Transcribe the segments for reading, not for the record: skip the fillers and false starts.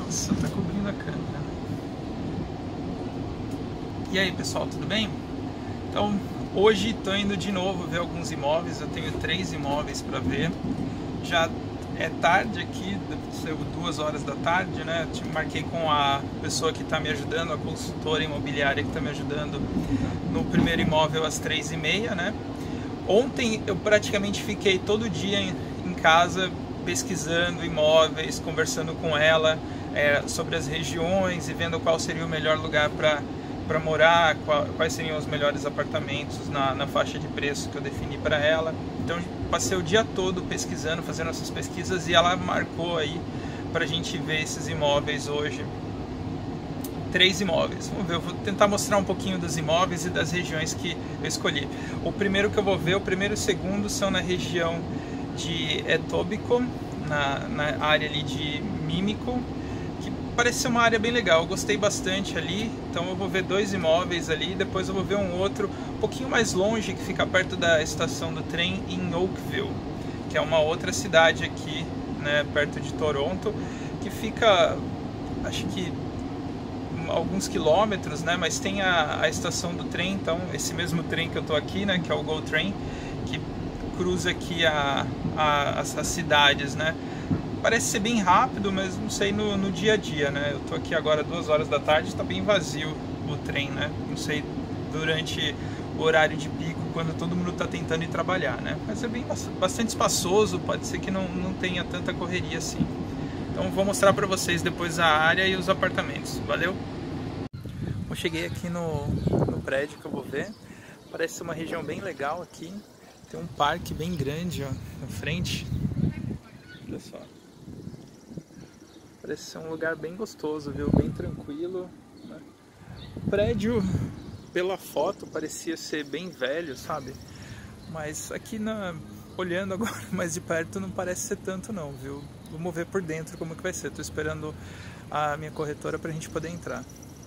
Nossa, tá cobrindo a câmera. E aí, pessoal, tudo bem? Então, hoje tô indo de novo ver alguns imóveis. Eu tenho 3 imóveis para ver. Já é tarde aqui, saiu 2 horas da tarde, né? Marquei com a pessoa que está me ajudando, a consultora imobiliária que está me ajudando no primeiro imóvel às 3h30, né? Ontem eu praticamente fiquei todo dia em casa pesquisando imóveis, conversando com ela sobre as regiões e vendo qual seria o melhor lugar para morar, quais seriam os melhores apartamentos na faixa de preço que eu defini para ela. Então passei o dia todo pesquisando, fazendo essas pesquisas, e ela marcou aí para a gente ver esses imóveis hoje. 3 imóveis. Vamos ver, eu vou tentar mostrar um pouquinho dos imóveis e das regiões que eu escolhi. O primeiro que eu vou ver, o primeiro e o segundo, são na região de Etobicoke, na área ali de Mímico, que parece ser uma área bem legal. Eu gostei bastante ali, então eu vou ver 2 imóveis ali, depois eu vou ver um outro um pouquinho mais longe, que fica perto da estação do trem, em Oakville, que é uma outra cidade aqui, né, perto de Toronto, que fica, acho que alguns quilômetros, né, mas tem a estação do trem. Então esse mesmo trem que eu tô aqui, né, que é o GO Train, que cruza aqui as cidades, né. Parece ser bem rápido, mas não sei no dia a dia, né. Eu tô aqui agora 2 horas da tarde, está bem vazio o trem, né. Não sei durante o horário de pico, quando todo mundo está tentando ir trabalhar, né. Mas é bastante espaçoso, pode ser que não tenha tanta correria assim. Então vou mostrar para vocês depois a área e os apartamentos. Valeu? Eu cheguei aqui no prédio que eu vou ver. Parece ser uma região bem legal aqui. Tem um parque bem grande, ó, na frente. Olha só. Parece ser um lugar bem gostoso, viu? Bem tranquilo, né? O prédio, pela foto, parecia ser bem velho, sabe? Mas aqui olhando agora mais de perto, não parece ser tanto não, viu? Vamos ver por dentro como que vai ser. Tô esperando a minha corretora pra gente poder entrar.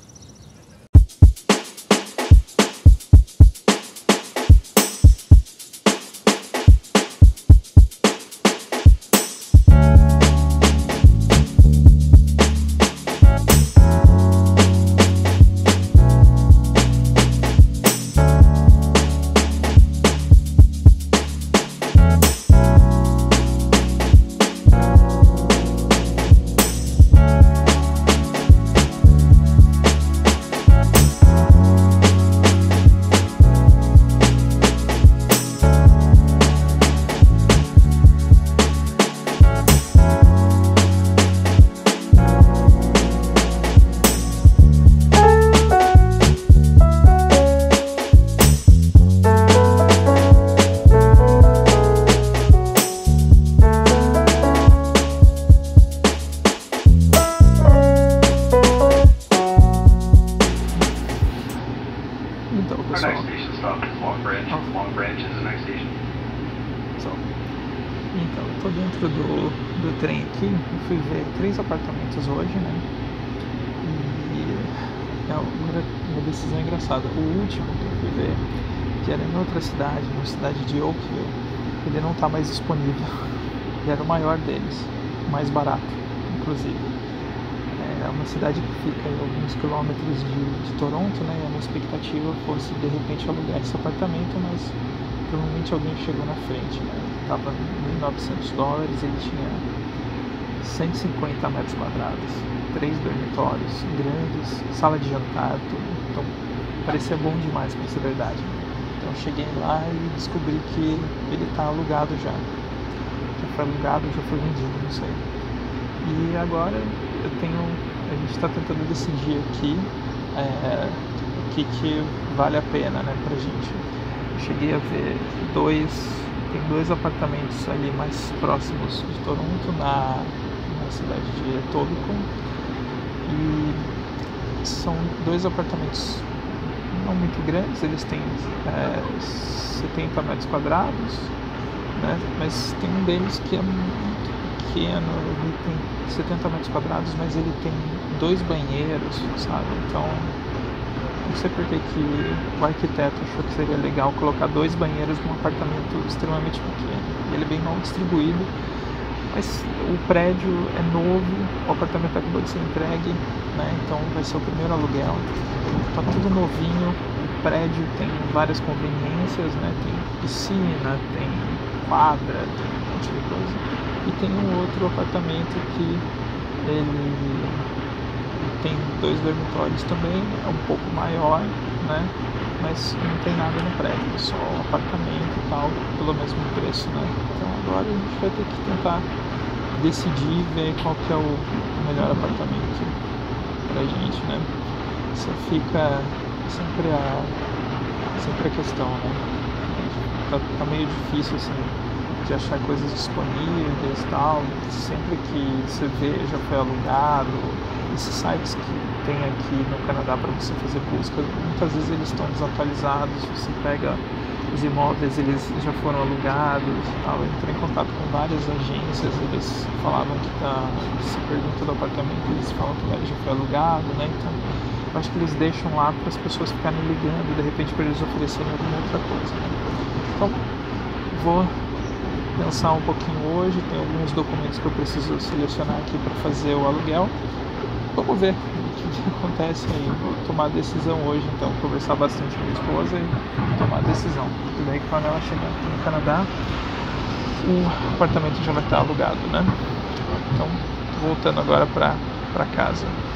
Então, eu tô dentro do trem aqui. Eu fui ver 3 apartamentos hoje, né? E é uma decisão engraçada. O último que eu fui ver, que era em outra cidade, na cidade de Oakville, ele não tá mais disponível. E era o maior deles, o mais barato, inclusive. É uma cidade que fica a alguns quilômetros de Toronto, né? E a minha expectativa fosse de repente alugar esse apartamento, mas provavelmente alguém chegou na frente, né? Tava $1.900, ele tinha 150 metros quadrados, 3 dormitórios grandes, sala de jantar, tudo. Então parecia bom demais para ser verdade, né? Então eu cheguei lá e descobri que ele tá alugado já. Já foi alugado, já foi vendido, não sei. E agora a gente está tentando decidir aqui o que vale a pena, né, pra gente. Eu cheguei a ver tem 2 apartamentos ali mais próximos de Toronto, na cidade de Etobicoke, e são 2 apartamentos não muito grandes, eles têm 70 metros quadrados, né, mas tem um deles que é muito pequeno, ele tem 70 metros quadrados, mas ele tem 2 banheiros, sabe? Então não sei por que o arquiteto achou que seria legal colocar 2 banheiros num apartamento extremamente pequeno. Ele é bem mal distribuído Mas o prédio é novo, o apartamento acabou de ser entregue, né? Então vai ser o primeiro aluguel. Tá tudo novinho, o prédio tem várias conveniências, né? Tem piscina, tem quadra, tem um monte de coisa. E tem um outro apartamento que ele tem 2 dormitórios também, é um pouco maior, né? Mas não tem nada no prédio, só apartamento e tal, pelo mesmo preço, né? Então agora a gente vai ter que tentar decidir, ver qual que é o melhor apartamento pra gente, né? Isso fica sempre a questão, né? Tá meio difícil assim de achar coisas disponíveis e tal. Sempre que você vê já foi alugado. Esses sites que tem aqui no Canadá para você fazer busca, muitas vezes eles estão desatualizados. Você pega os imóveis, eles já foram alugados e tal. Eu entrei em contato com várias agências, eles falavam que se pergunta do apartamento, eles falam que já foi alugado, né? Então eu acho que eles deixam lá para as pessoas ficarem ligando, de repente para eles oferecerem alguma outra coisa, né? Então vou pensar um pouquinho hoje, tem alguns documentos que eu preciso selecionar aqui para fazer o aluguel. Vamos ver o que acontece aí. Vou tomar a decisão hoje, então conversar bastante com minha esposa e tomar a decisão. E daí quando ela chegar aqui no Canadá, o apartamento já vai estar alugado, né? Então voltando agora para casa.